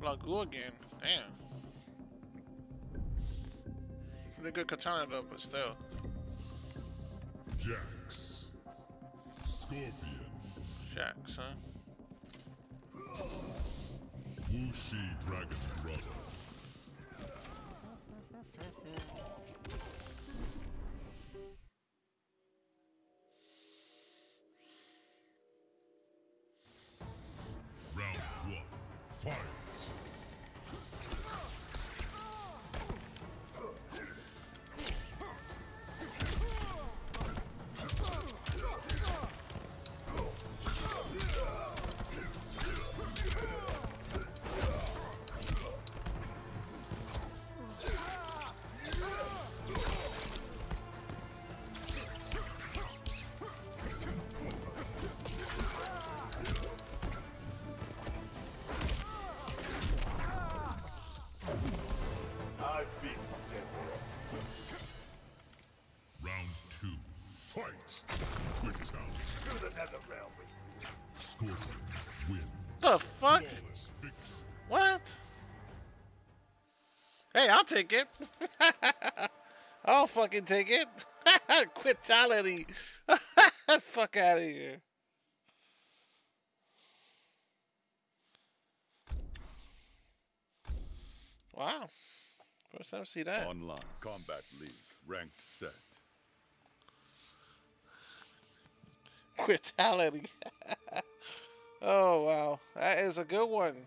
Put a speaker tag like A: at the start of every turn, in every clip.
A: Lagu again. Damn. Pretty good katana though, but still.
B: Jax. Scorpion.
A: Jax, huh?
B: Wuxi Dragon Brother. Round 1. Fight. Round 2. Fight. Quick talent. To the nether realm. Scorpion wins.
A: The fuck?
B: Flawless victory.
A: What? Hey, I'll take it. I'll fucking take it. Quitality. Fuck out of here. Wow. First time I see that.
C: Online Combat League. Ranked set.
A: Quitality. Oh, wow. That is a good one.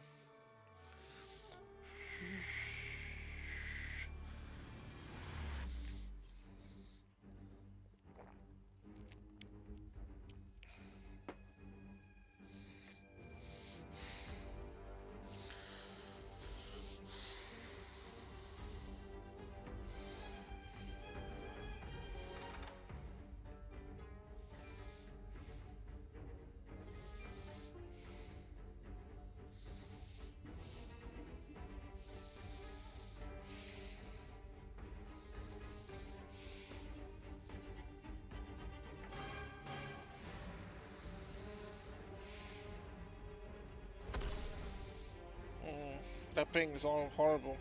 A: That ping is all horrible.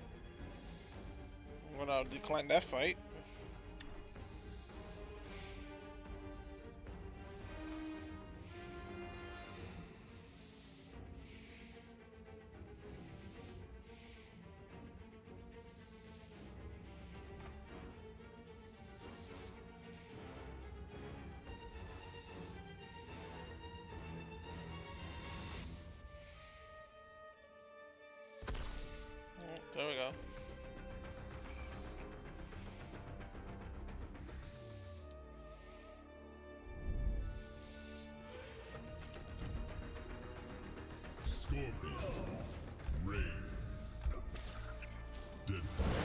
A: I'm gonna decline that fight. There we go.
B: Scorpion. Rain. Dead.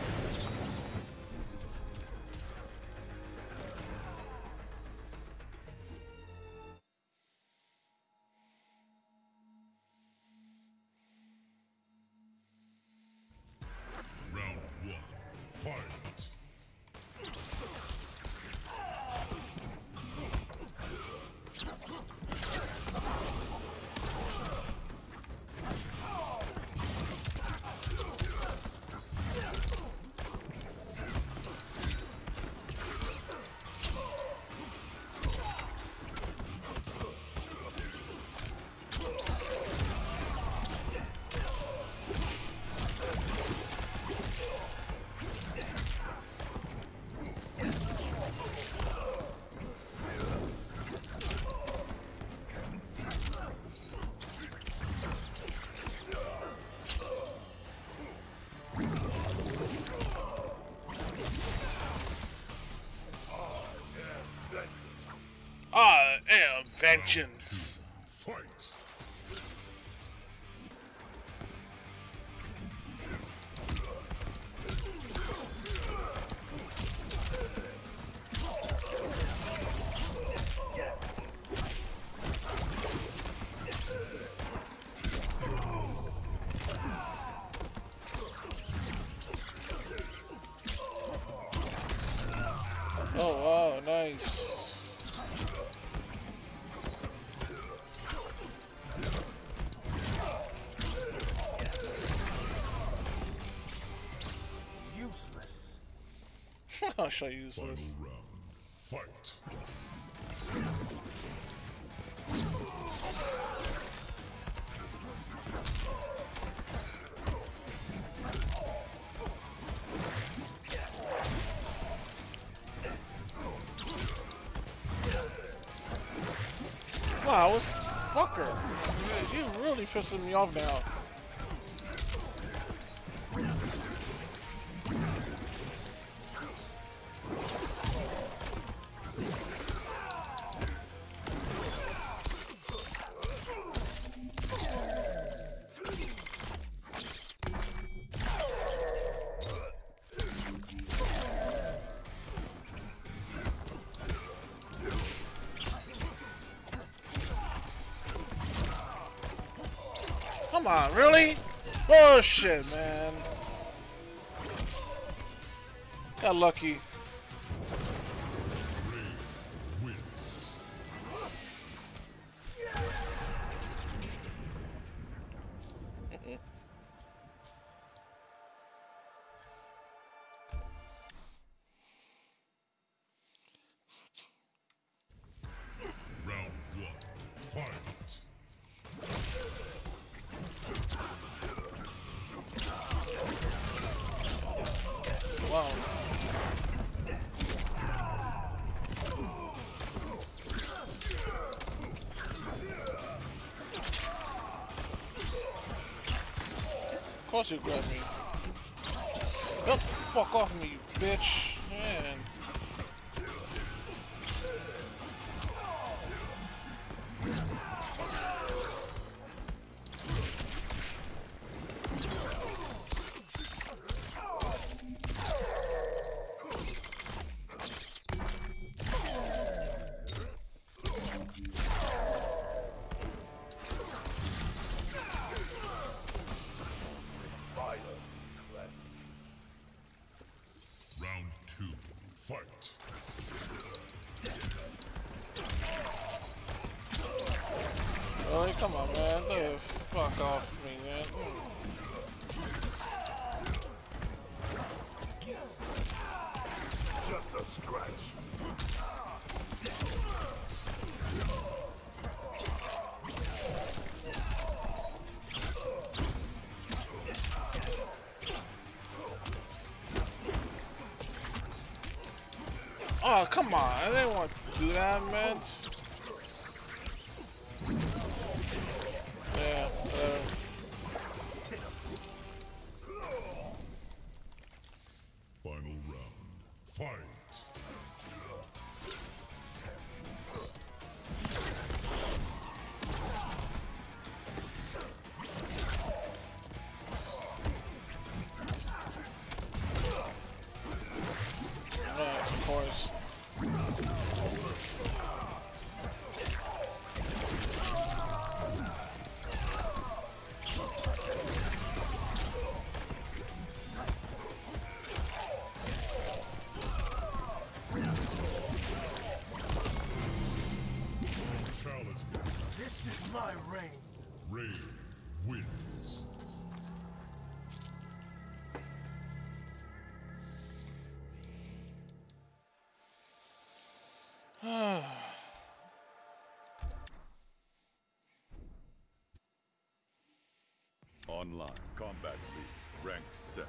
B: Round 1. Fight.
A: I am vengeance.
B: Fight.
A: Oh wow, nice. I'll show you
B: Final
A: this.
B: round. Fight.
A: Wow, what's fucker? You really pissing me off now. Come on, really? Bullshit, man. Got lucky.
B: Wins. Round one. Fight.
A: Wow. Of course you grab me. Get the fuck off me, you bitch. Man.
B: Round two. Fight.
A: Really? Come on, man. Get the fuck off me, man.
B: Just a scratch.
A: Oh, come on. I didn't want to do that, man. Yeah,
B: Final round. Fight.
A: yeah, of course.
B: Fatality.
D: This is my reign.
B: Ray wins.
C: Online. Combat League. Ranked set.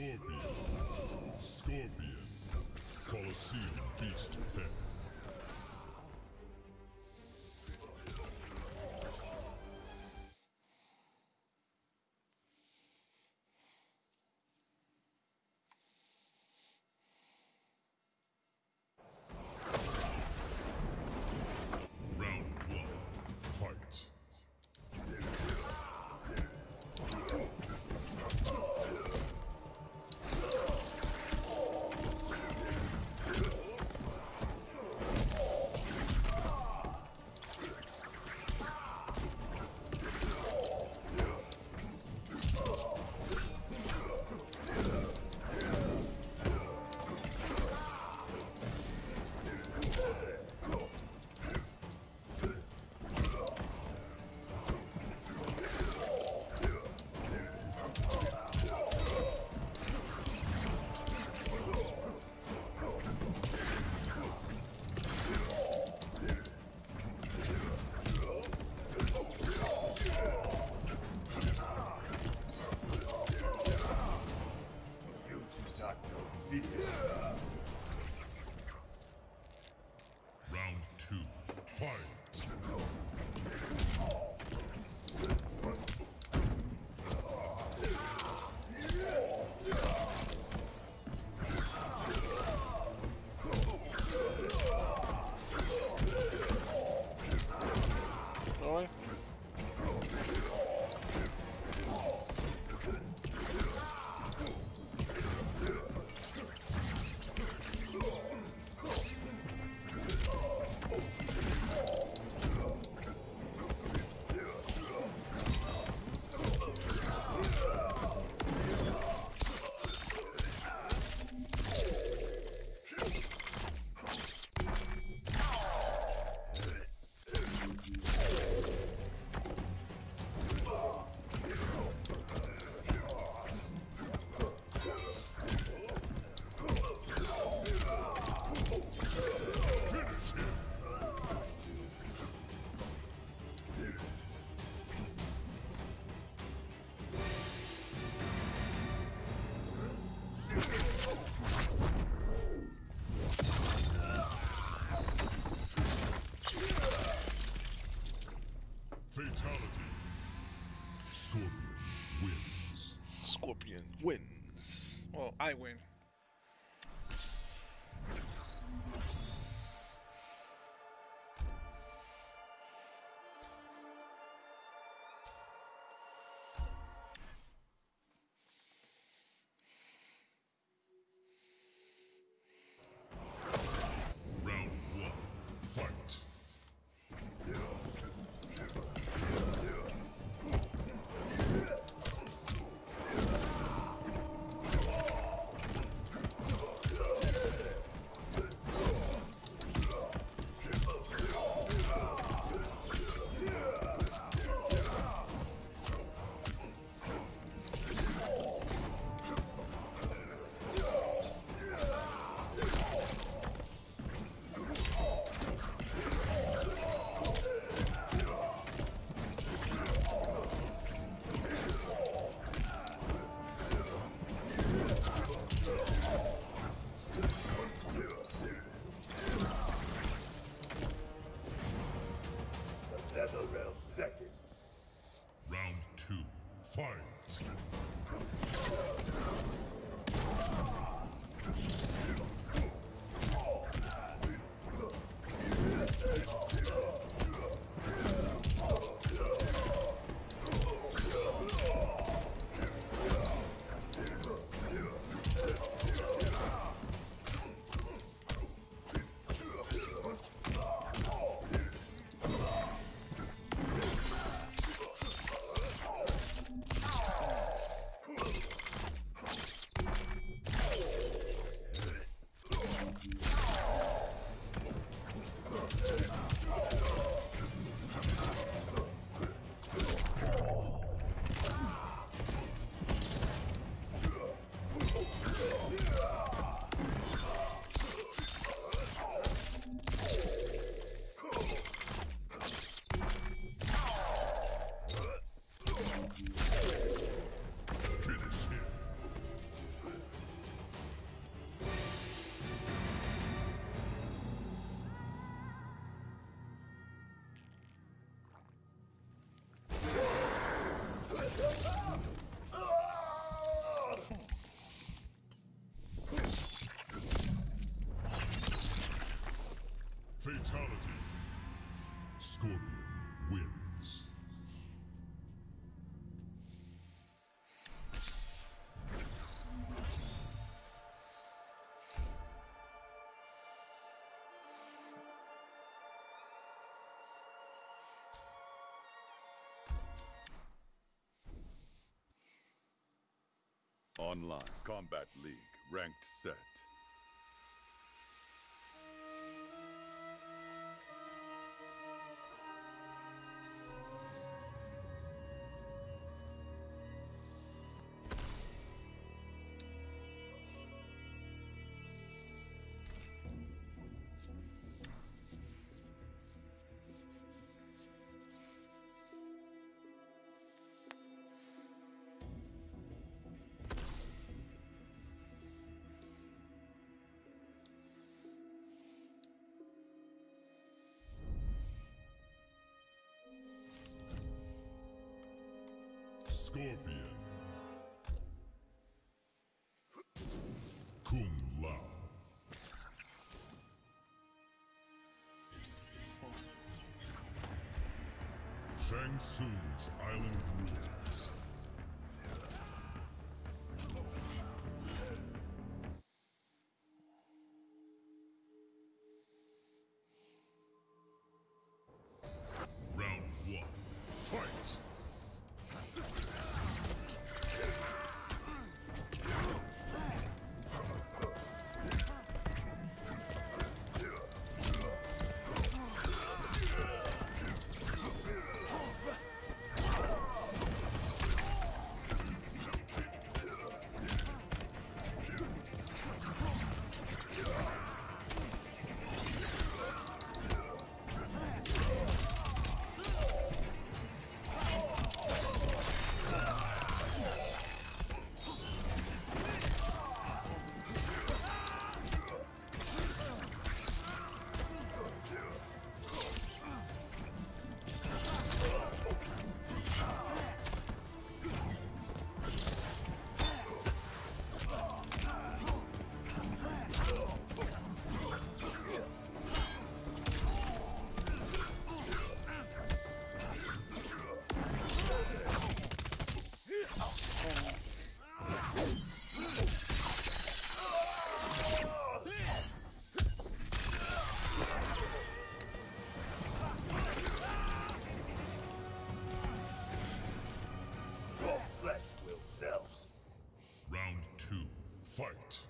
B: Scorpion. Scorpion. Colosseum Beast Pen. Round 1. Fight. Round 2. Fight.
A: Going.
B: Fatality. Scorpion wins.
A: Scorpion wins. Well, I win.
B: Round 1. Fight. Round 2. Fight. Scorpion wins.
C: Online Combat League ranked set.
B: Scorpion. Kung Lao. Shang Tsung's Island Ruins. Round 1. Fight! Round 2. Fight!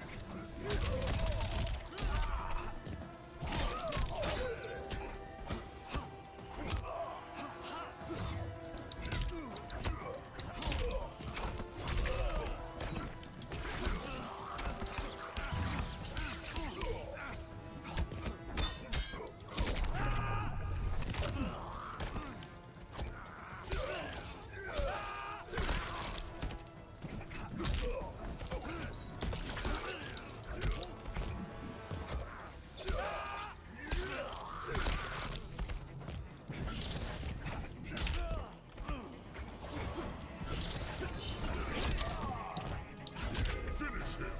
B: Finish him!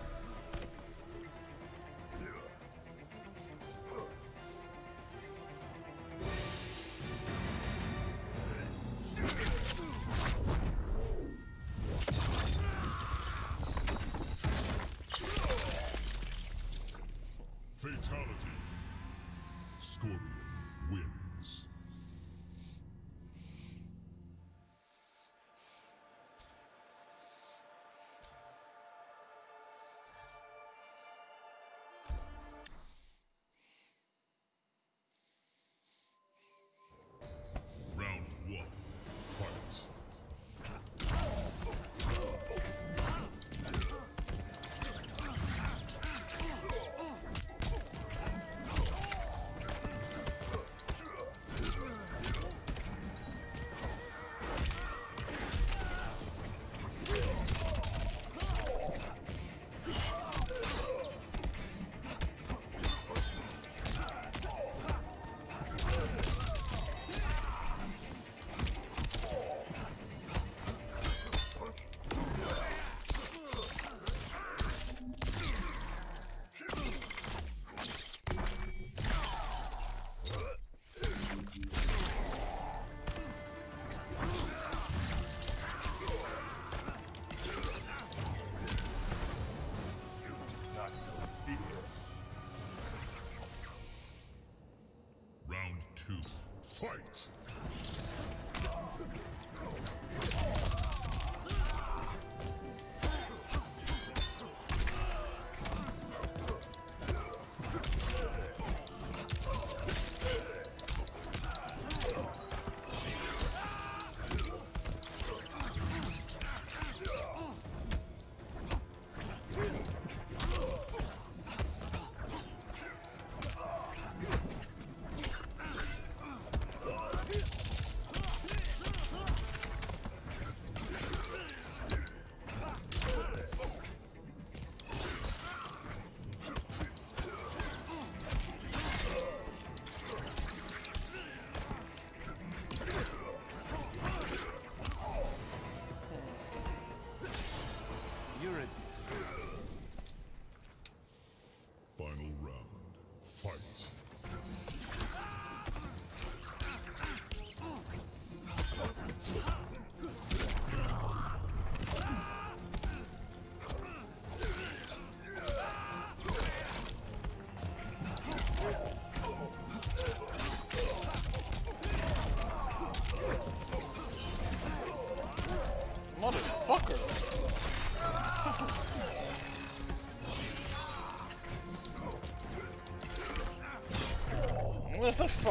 B: Fatality. Scorpion wins. Round 1. Fight.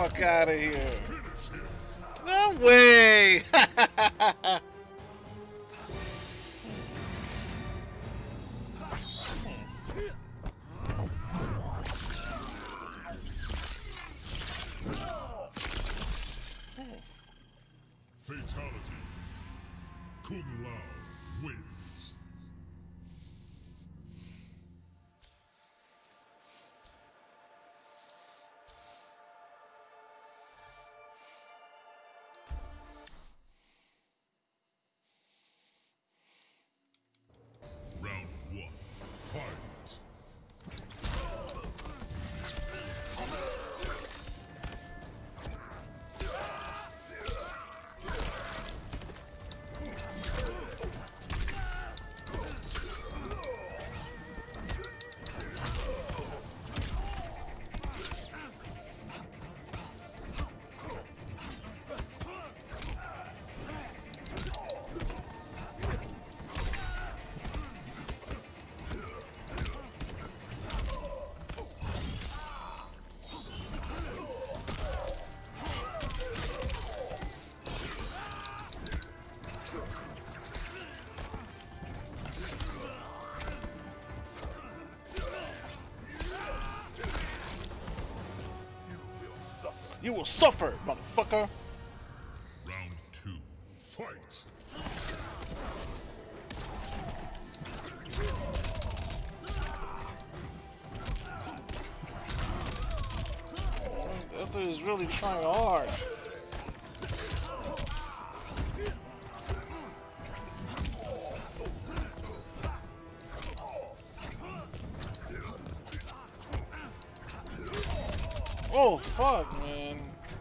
A: fuck out of here. No way.
B: Fatality. Kung Lao wins. Round 1. Fight.
A: You will suffer, motherfucker.
B: Round 2. Fight.
A: That dude is really trying hard. Oh, fuck, man.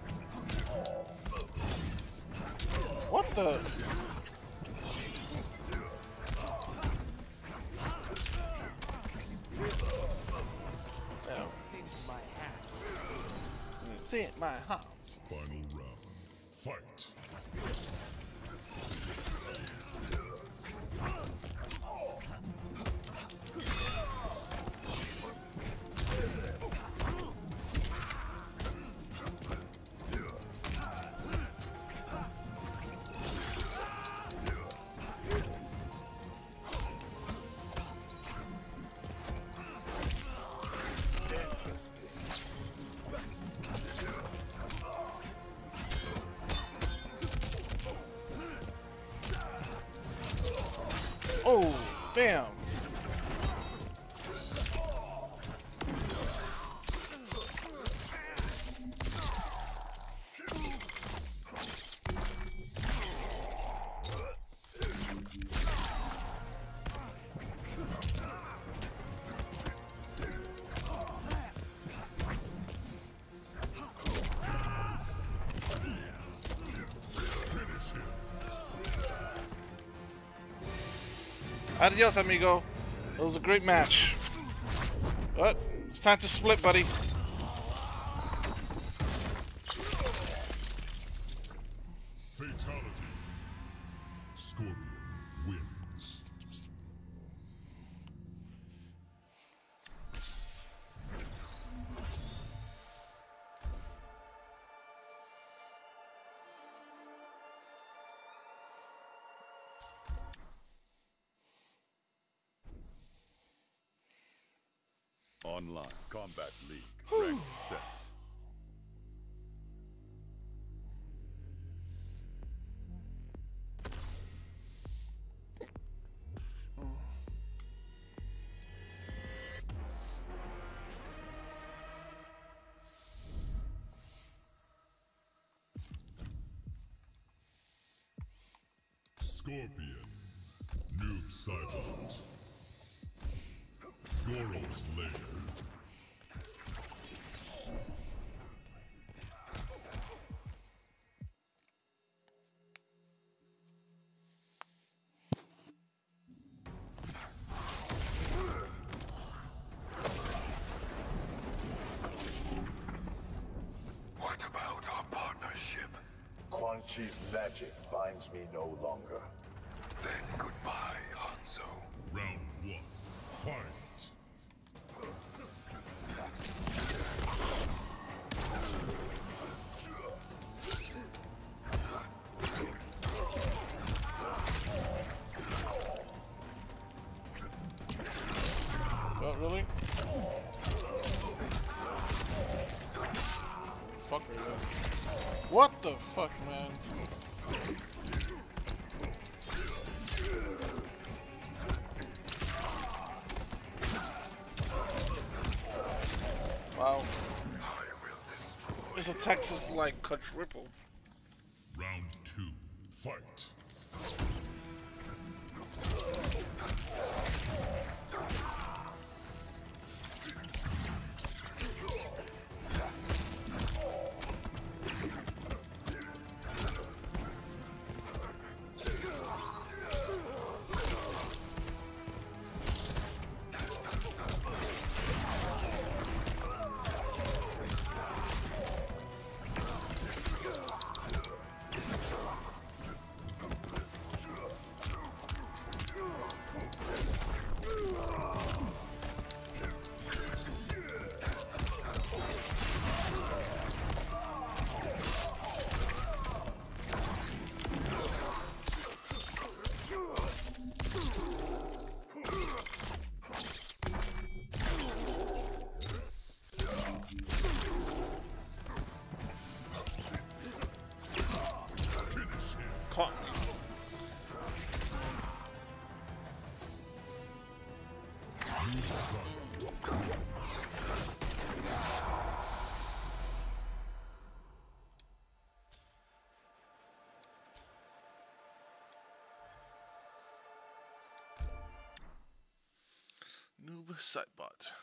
A: What the? It's at my house.
B: Final round. Fight.
A: Oh, damn. Adios, amigo. It was a great match. But it's time to split, buddy.
B: Fatality. Scorpion wins.
C: Online Combat League. Ranked set.
B: Scorpion. Noob Cybot. Goro's Lair.
D: What about our partnership?
E: Quan Chi's magic binds me no longer.
D: Then goodbye, Hanzo.
B: Round 1. Fight.
A: What the fuck, man? Wow. This attacks is like quadruple.
B: Round 2. Fight.
A: Caught. Noob Sidebot.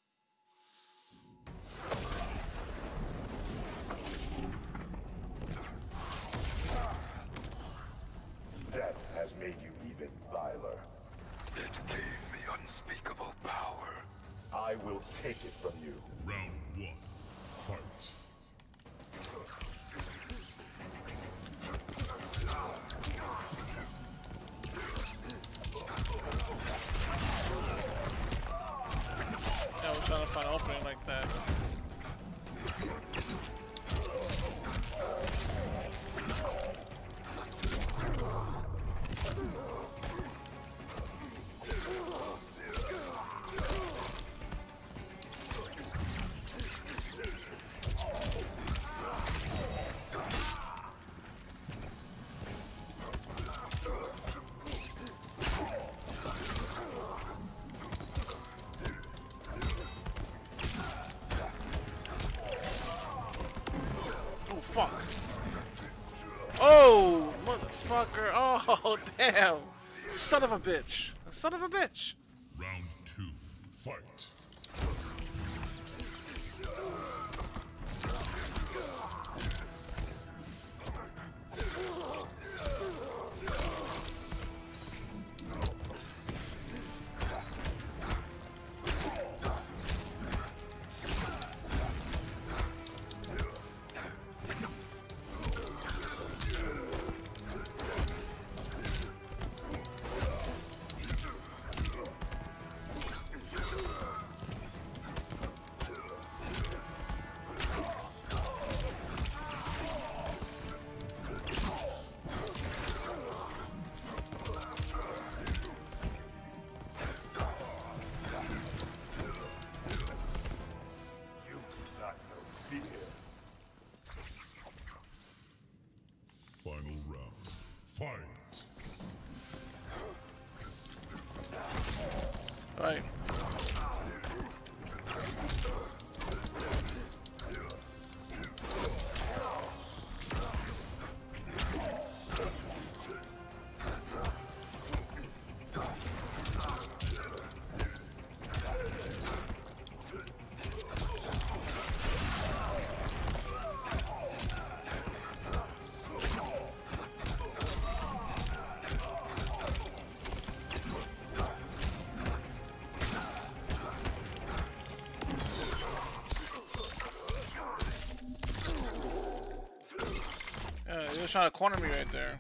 E: Death has made you even viler.
D: It gave me unspeakable power.
E: I will take it from you.
B: Round 1. Fight.
A: Yeah, we're trying to find an opening like that. Oh, fuck. Oh, motherfucker. Oh, damn. Son of a bitch. Son of a bitch.
B: Round 2. Fight.
E: You do not know fear.
B: Final round. Fight.
A: Right. Yeah, he was trying to corner me right there.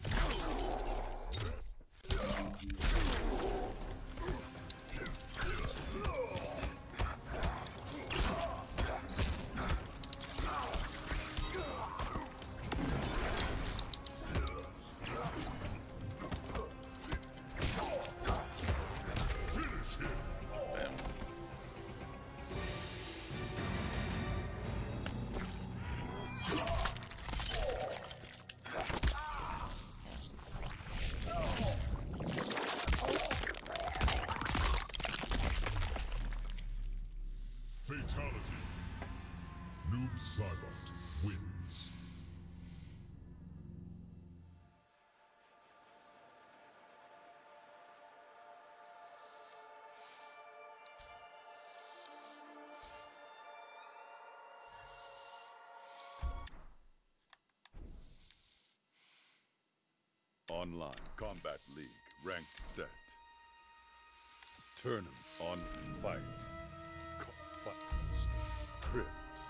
C: Online. Combat League. Ranked set. Tournament. On fight. Fight. Script.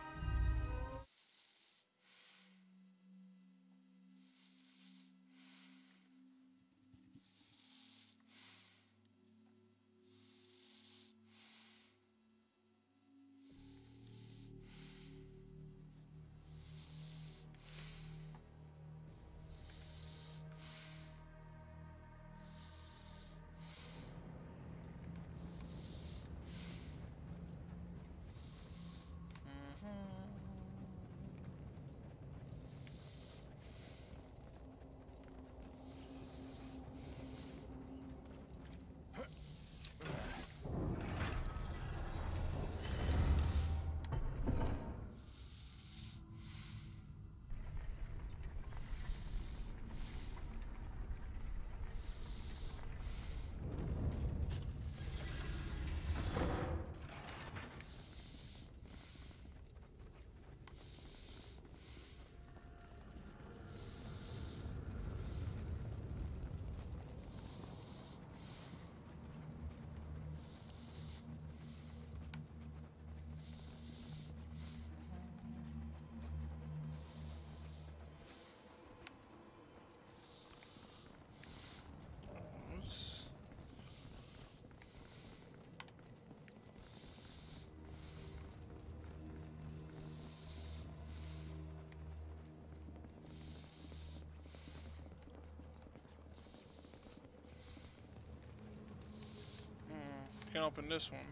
A: Can't open this one.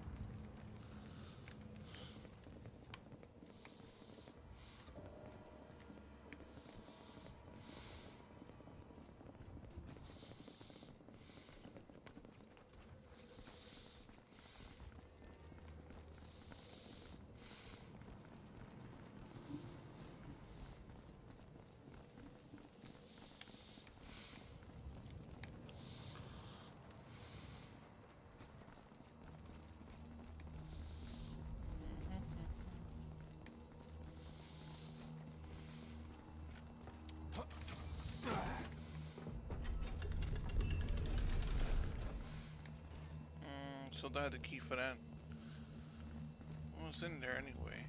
A: So I had the key for that. What's in there anyway?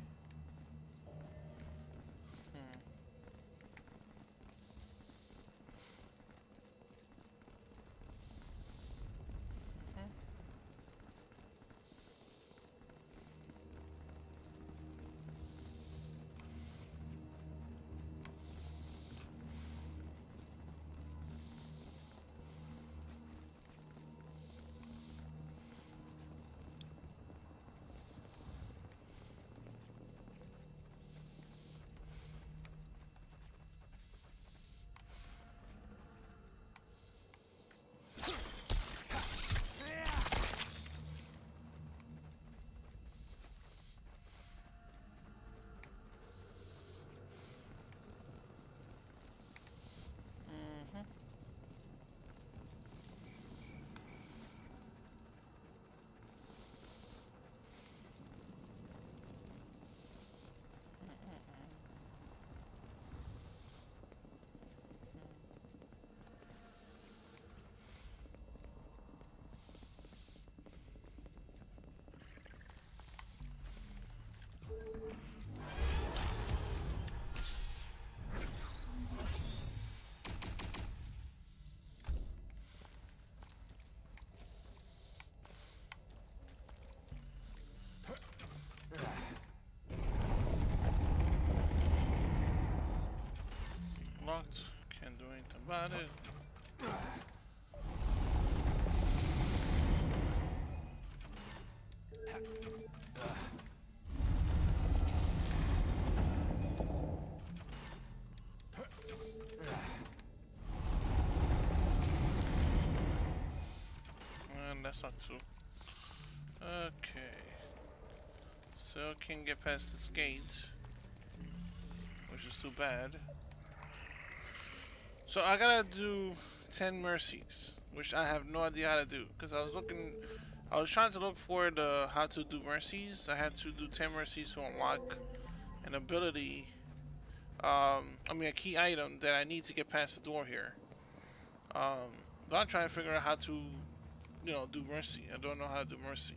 A: Locked. Can't do anything about it. And that's not two. Okay. So can't get past this gate, which is too bad. So I gotta do 10 mercies, which I have no idea how to do, because I was trying to look for the how to do mercies. I had to do 10 mercies to unlock an ability, I mean a key item that I need to get past the door here. But I'm trying to figure out how to, do mercy. I don't know how to do mercy.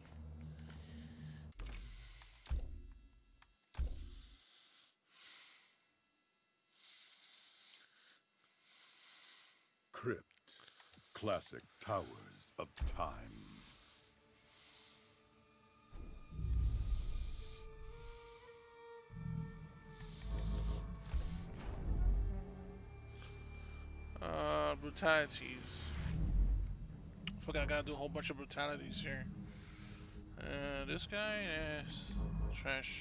C: Crypt. Classic Towers of Time.
A: Brutalities. Forgot I gotta do a whole bunch of brutalities here. This guy is trash.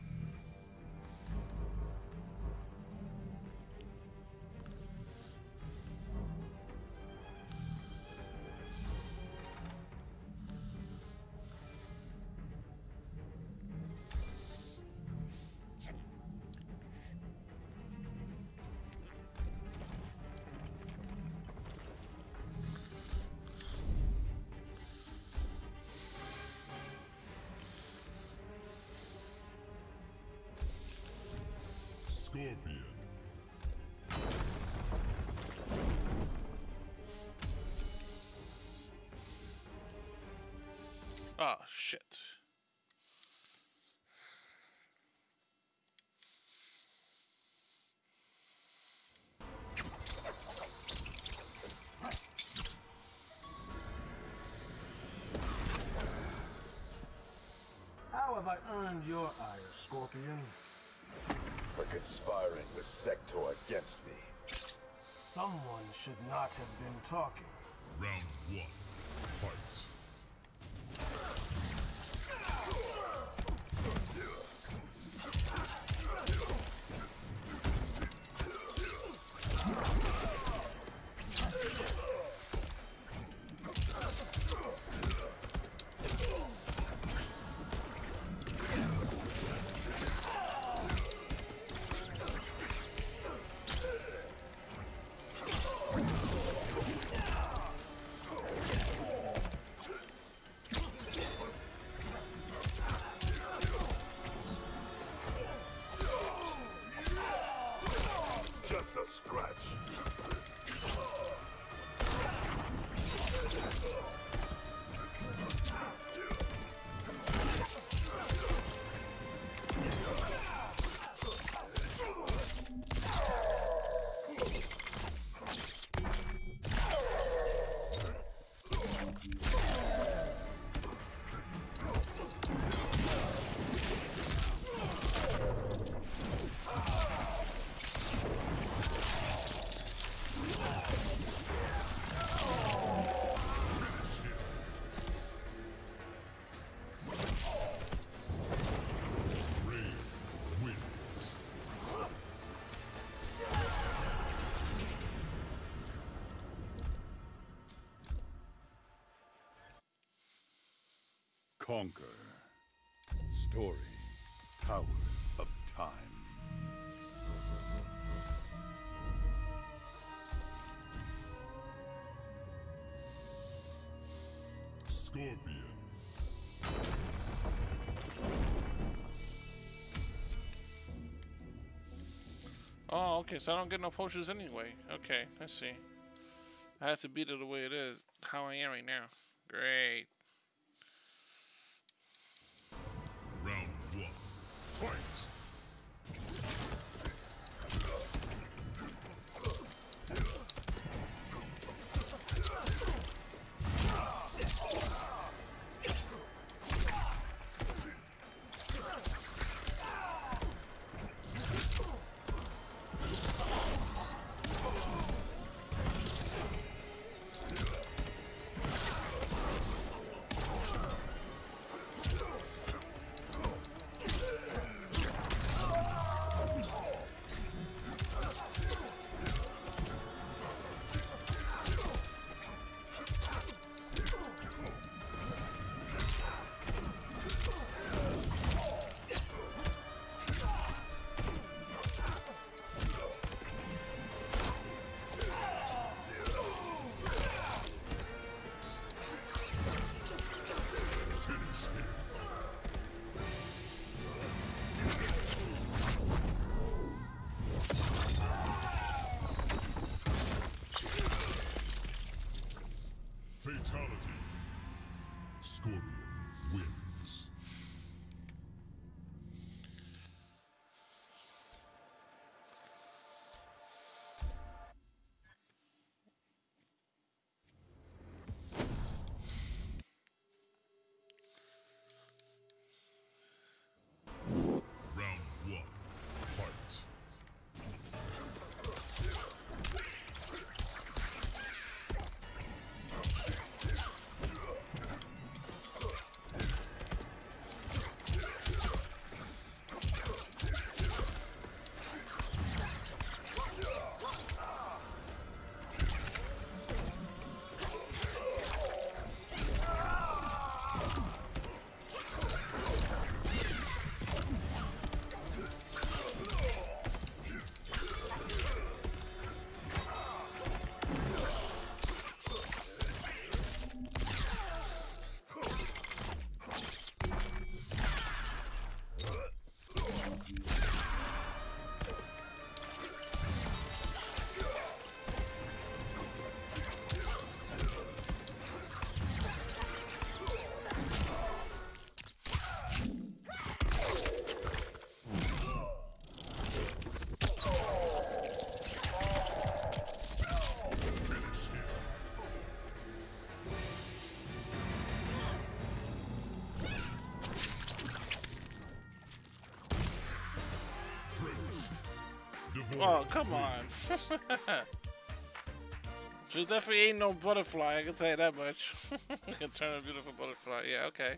B: Scorpion.
A: Oh, shit.
F: How have I earned your ire, Scorpion?
E: For conspiring with Sector against me.
F: Someone should not have been talking.
B: Round 1. Fight.
E: Just a scratch.
C: Conquer. Story. Towers of Time.
B: Scorpion.
A: Oh, okay, so I don't get no potions anyway. Okay, let's see. I have to beat it the way it is, how I am right now. Great.
B: Round 1. Fight. Fatality. Scorpion wins. Round 1. Fight.
A: Oh, come on. She definitely ain't no butterfly, I can tell you that much. I can turn a beautiful butterfly. Yeah, okay.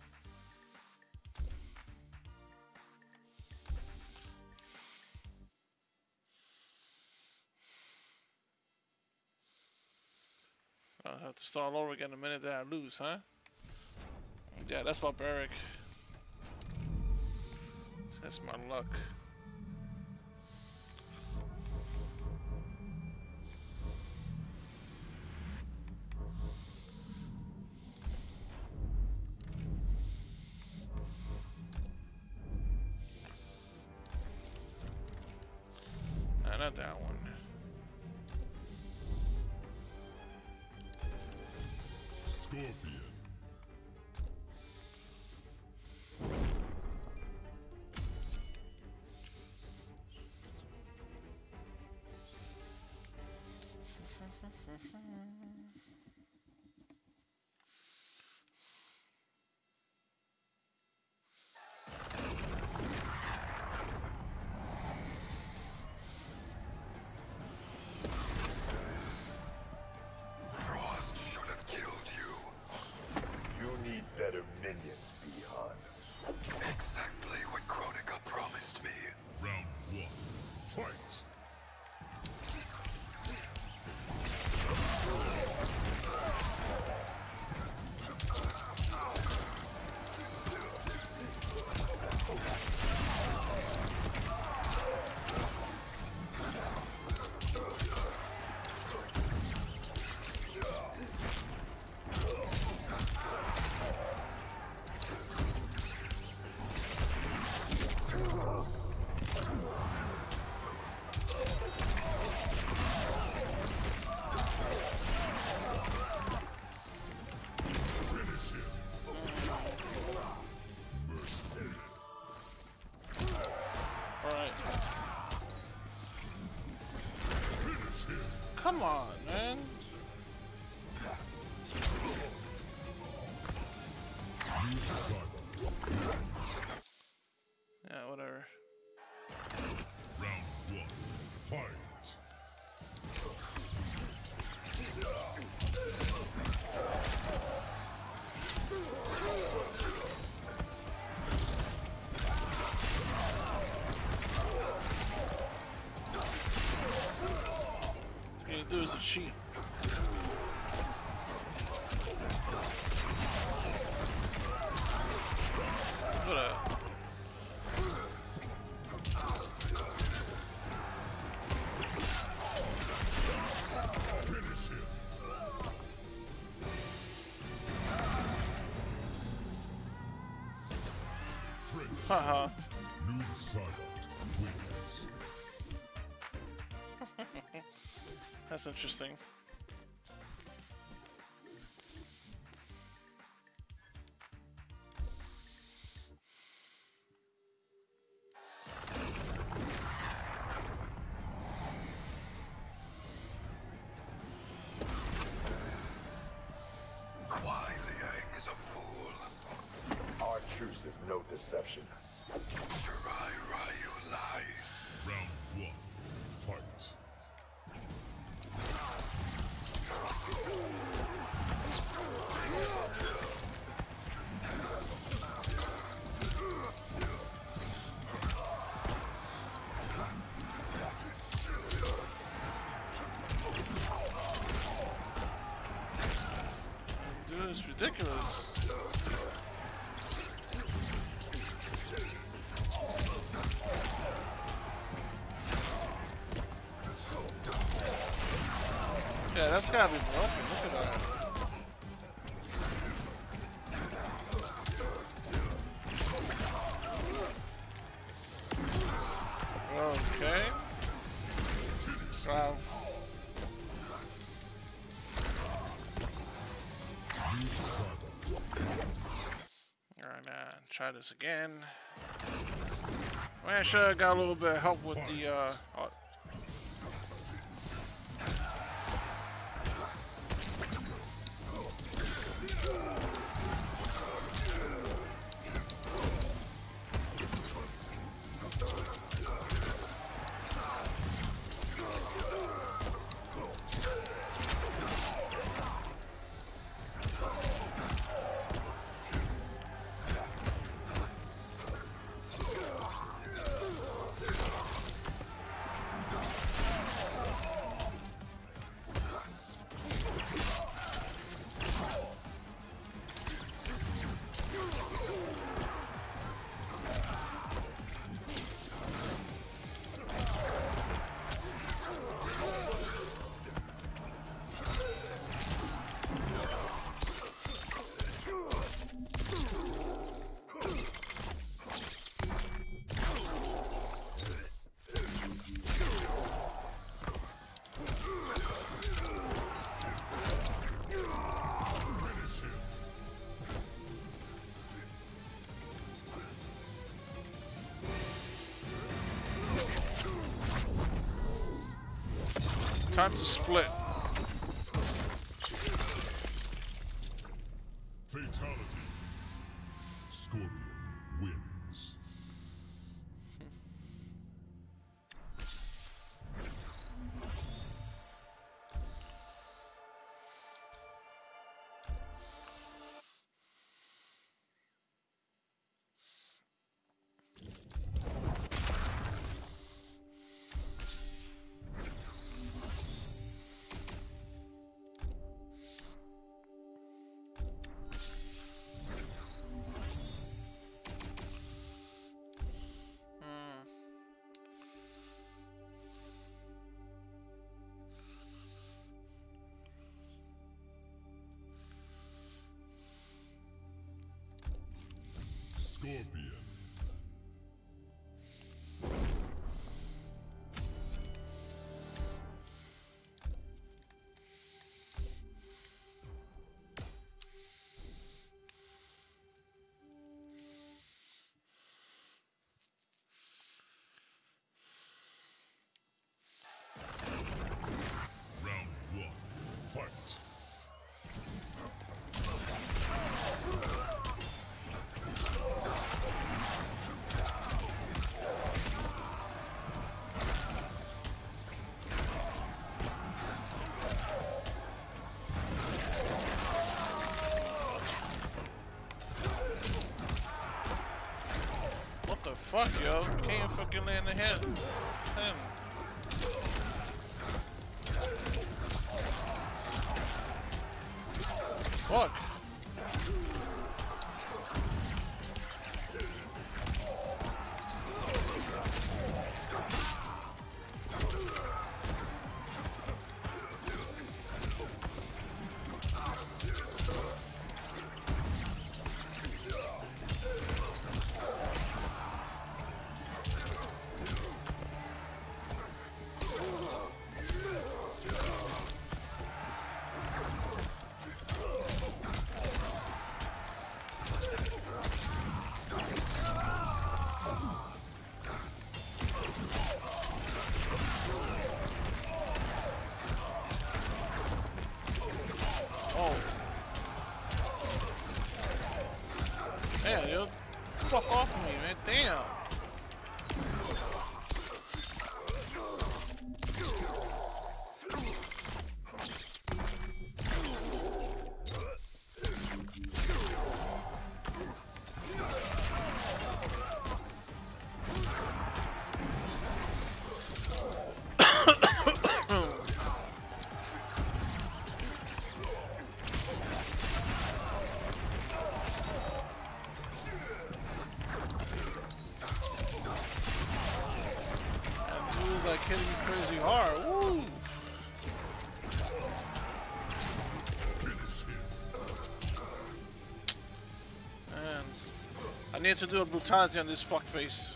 A: I'll have to start all over again the minute that I lose, huh? Yeah, that's barbaric. That's my luck. Nah, not that one.
B: Scorpion.
D: Frost should have killed you.
E: You need better minions, Bihan.
D: Exactly what Kronika promised me.
B: Round 1. Fight.
A: Come on, man. Yeah, whatever.
B: Round 1. Fight.
A: All you do is a cheat. Look at that.
B: Finish him. Friends.
A: Haha.
B: Noob Silent wins.
A: That's interesting.
E: is no deception.
D: Ryu lies.
B: Round one, fight.
A: Dude, it's ridiculous. Yeah, that's gotta be broken. Look at that. Okay. Wow. Alright, try this again. I should have got a little bit of help with the time to split.
B: Fatality. Scorpion wins. Scorpion. Round one, fight.
A: What the fuck, yo? Can't fucking land the hit. Him. Fuck. Yeah, yo. fuck off of me, man. Damn. Like hitting me crazy hard. Woo! Man, I need to do a brutality on this fuckface.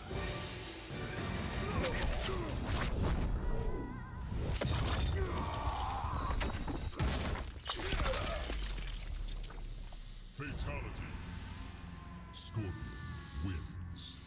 B: Fatality. Scorpion wins.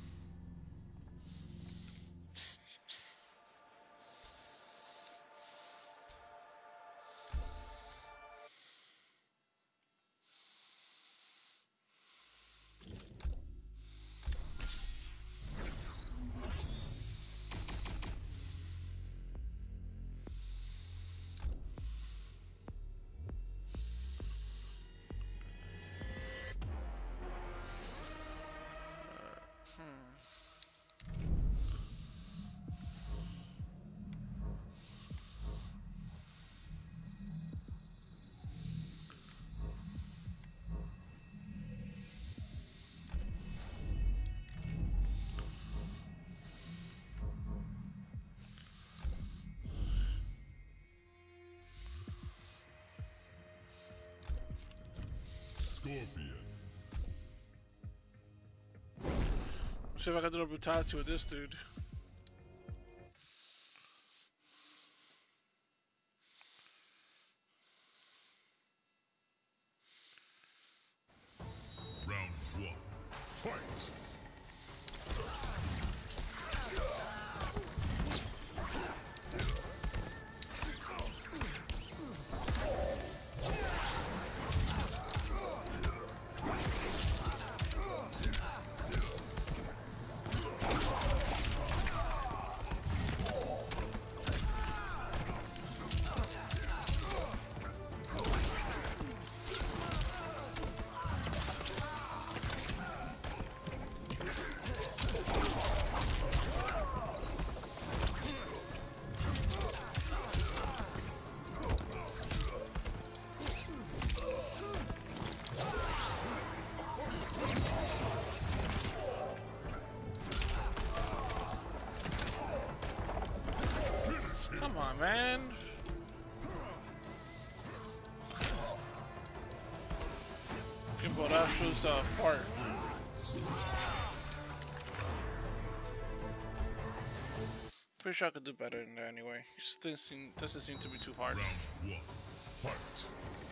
B: Scorpion.
A: See if I can do a brutality with this dude.
B: Round one. Fight.
A: Come on, man. Kimbo, that shoots a fart. Pretty sure I could do better than that anyway. It still doesn't seem to be too hard.
B: Round one. Fight.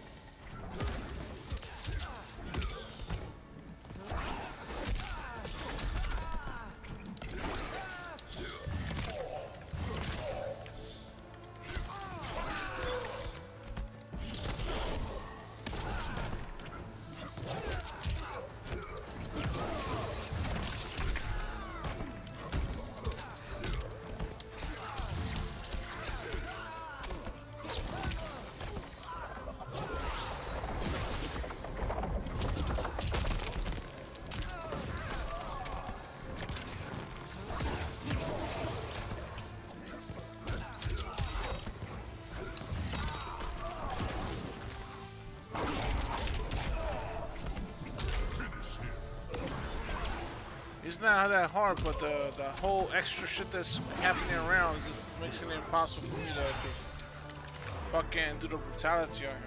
A: It's not that hard, but the whole extra shit that's happening around just makes it impossible for me to just fucking do the brutality on him.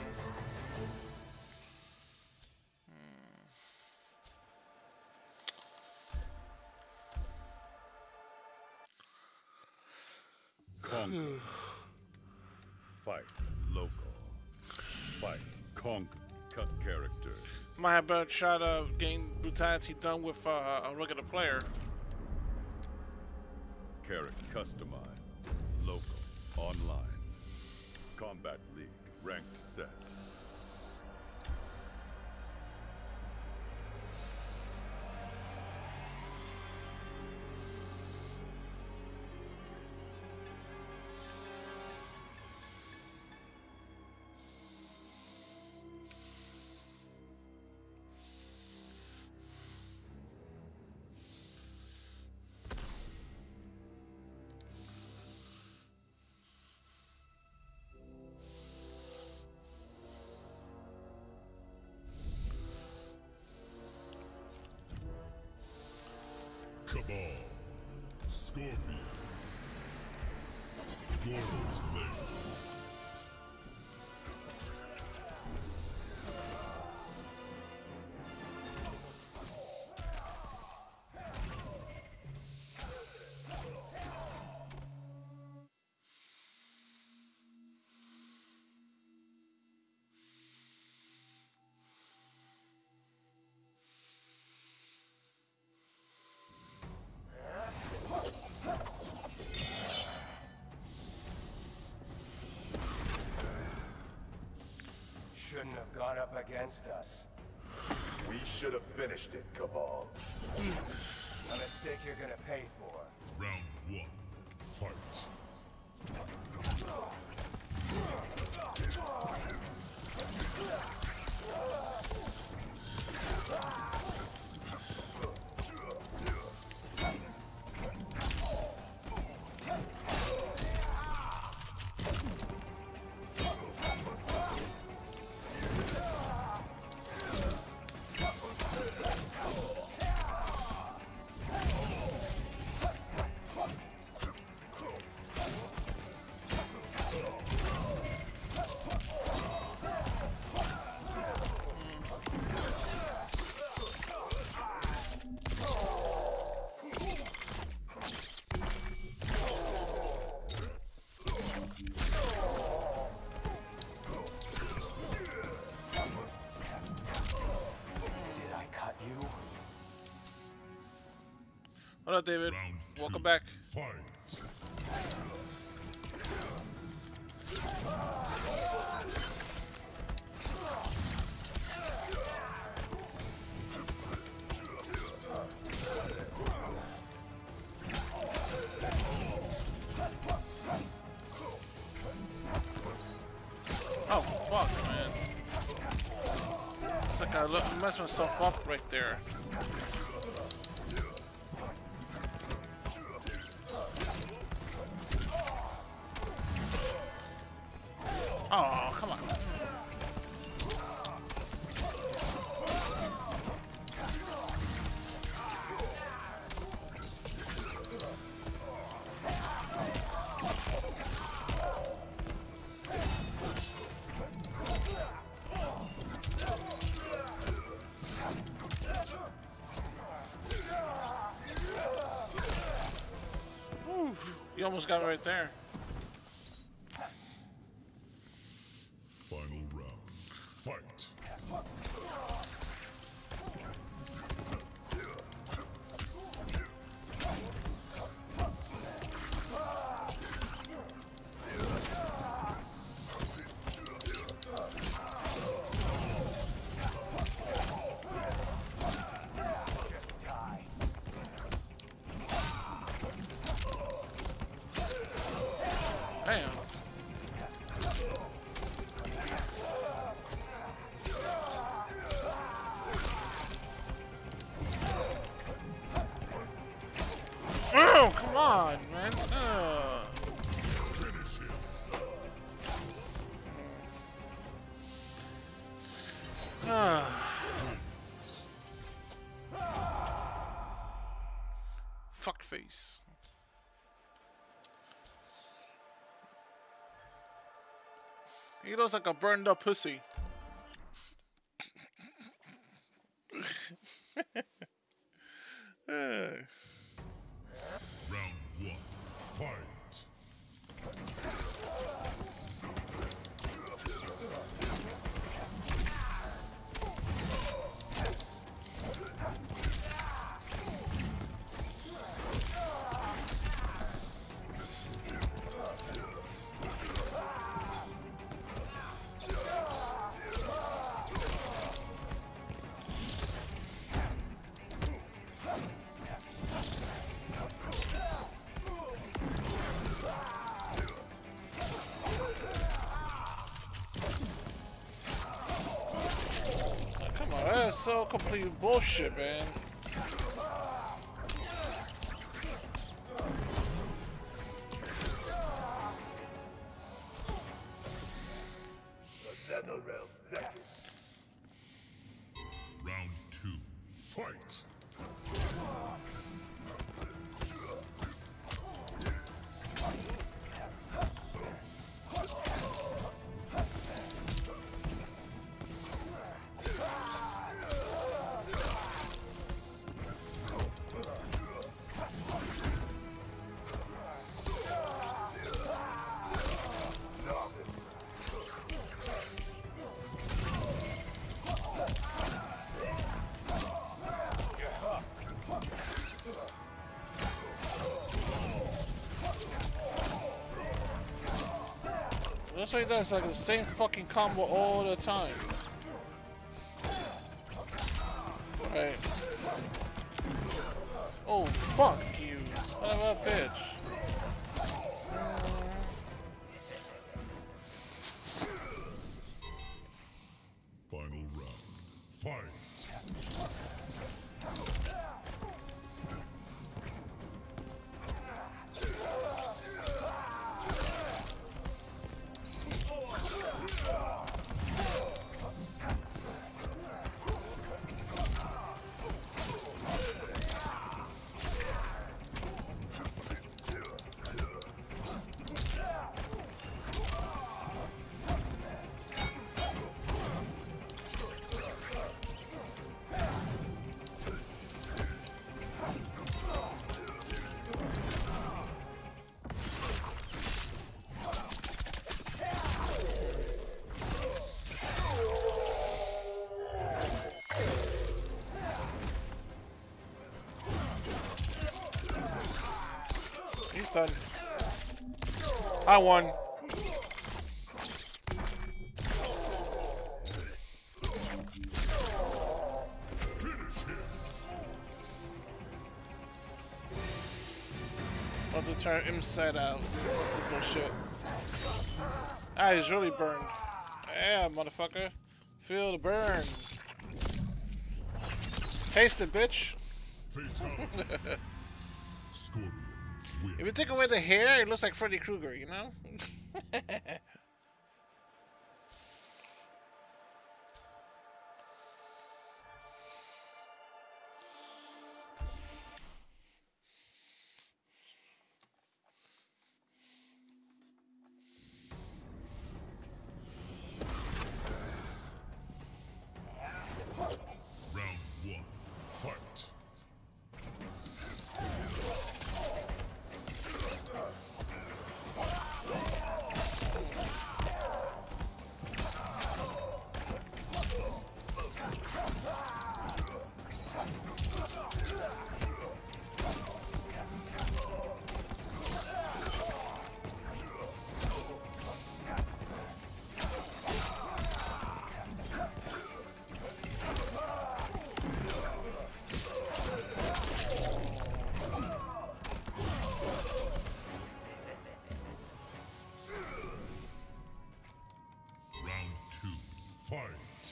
C: Conquer. Fight local. Fight conquer characters.
A: Might have better shot of getting brutality done with a regular player.
C: Character customized. Local. Online. Combat League. Ranked set.
B: Cabal. Scorpion. Goro's Lair.
F: Shouldn't have gone up against us.
E: We should have finished it, Cabal.
F: A mistake you're gonna pay for.
B: Round 1. Fight.
A: What up, David?
B: Round 2.
A: Welcome back.
B: Fight.
A: Oh, fuck, man. It's like I messed myself up right there. Oh, come on. Ooh, you almost got it right there.
B: Final round. Fight.
A: Damn. Oh, come on, man.
B: Finish him.
A: Fuck face. He looks like a burned up pussy.
B: Round 1. Fight.
A: Come on, that's so complete bullshit, man.
E: The NetherRealm beckons.
B: Round 2. Fight.
A: what he does, like the same fucking combo all the time. Right. Oh, fuck you. Son of a bitch.
B: Final round. Fight.
A: He's done. I won. About to turn inside out. Fuck this bullshit. Ah, he's really burned. Yeah, motherfucker. Feel the burn. Taste it, bitch.
B: Scorpion wins.
A: If you take away the hair, it looks like Freddy Krueger, you know?
B: Round one. Fight. Round two. Fight.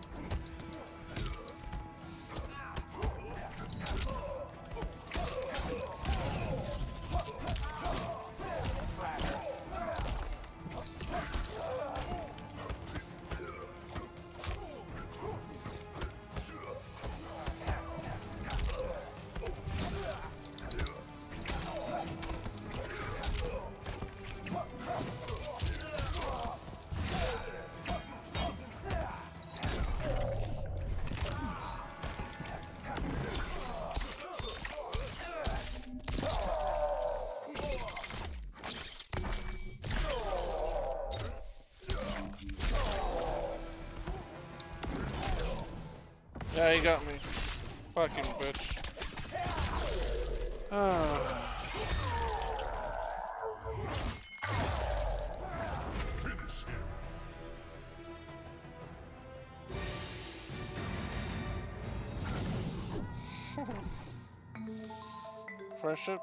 A: Yeah, he got me. Fucking bitch.
B: Finish him.
A: Friendship?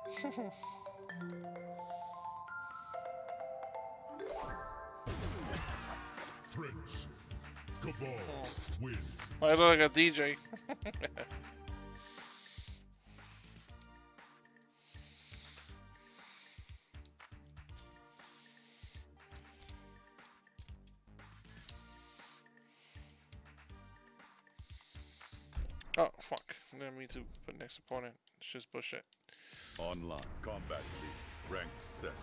B: Friendship. Cabal win.
A: I look like a DJ. Oh, fuck. I didn't mean to put next opponent. It's just bullshit.
C: Online combat team. Ranked set.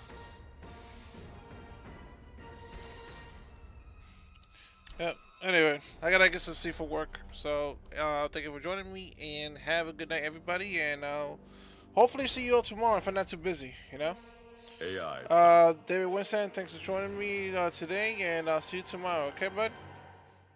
A: Yep. Anyway, I gotta get some sleep for work. So, thank you for joining me, and have a good night, everybody. And hopefully see you all tomorrow if I'm not too busy, you know?
C: AI.
A: David Winston, thanks for joining me today, and I'll see you tomorrow. Okay, bud?